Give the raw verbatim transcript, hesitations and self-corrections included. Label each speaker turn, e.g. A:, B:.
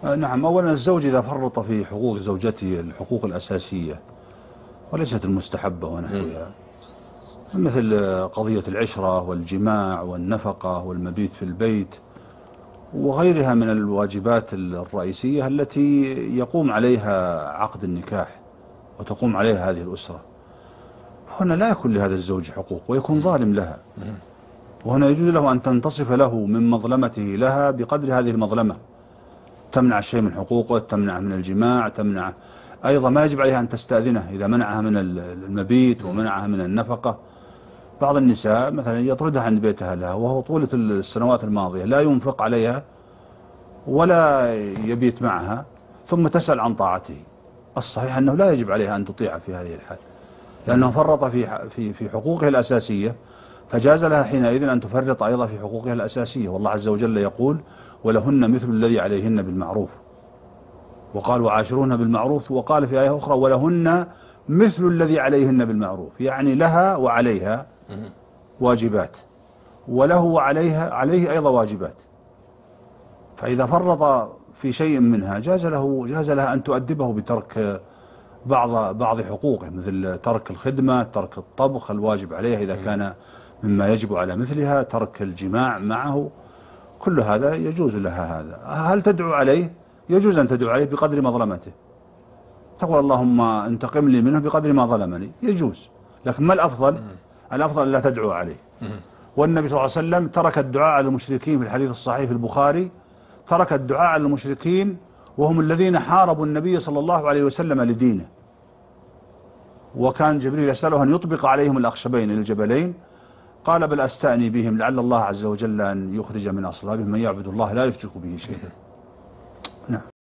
A: نعم، أولا الزوج إذا فرط في حقوق زوجته الحقوق الأساسية وليست المستحبة ونحوها، مثل قضية العشرة والجماع والنفقة والمبيت في البيت وغيرها من الواجبات الرئيسية التي يقوم عليها عقد النكاح وتقوم عليها هذه الأسرة، هنا لا يكون لهذا الزوج حقوق ويكون ظالم لها، وهنا يجوز له أن تنتصف له من مظلمته لها بقدر هذه المظلمة، تمنع شيء من حقوقه، تمنعه من الجماع، تمنعه أيضا ما يجب عليها أن تستأذنه إذا منعها من المبيت ومنعها من النفقة. بعض النساء مثلا يطردها عن بيت أهلها وهو طولة السنوات الماضية لا ينفق عليها ولا يبيت معها، ثم تسأل عن طاعته. الصحيح أنه لا يجب عليها أن تطيع في هذه الحال، لأنه فرط في في في حقوقه الأساسية، فجاز لها حينئذ أن تفرط أيضا في حقوقها الأساسية. والله عز وجل يقول: ولهن مثل الذي عليهن بالمعروف، وقال: وعاشرون بالمعروف، وقال في آية أخرى: ولهن مثل الذي عليهن بالمعروف، يعني لها وعليها واجبات، وله وعليها عليه أيضا واجبات. فإذا فرط في شيء منها جاز له جاز لها أن تؤدبه بترك بعض بعض حقوقه، مثل ترك الخدمة، ترك الطبخ الواجب عليها إذا كان مما يجب على مثلها، ترك الجماع معه، كل هذا يجوز لها. هذا هل تدعو عليه؟ يجوز أن تدعو عليه بقدر مظلمته، تقول: اللهم انتقم لي منه بقدر ما ظلمني، يجوز. لكن ما الأفضل؟ الأفضل لا تدعو عليه. والنبي صلى الله عليه وسلم ترك الدعاء على المشركين في الحديث الصحيح في البخاري، ترك الدعاء على المشركين وهم الذين حاربوا النبي صلى الله عليه وسلم لدينه، وكان جبريل يسأله أن يطبق عليهم الأخشبين الجبلين، قال: بل أستأني بهم لعل الله عز وجل أن يخرج من أصلابهم من يعبد الله لا يشرك به شيئا. نعم.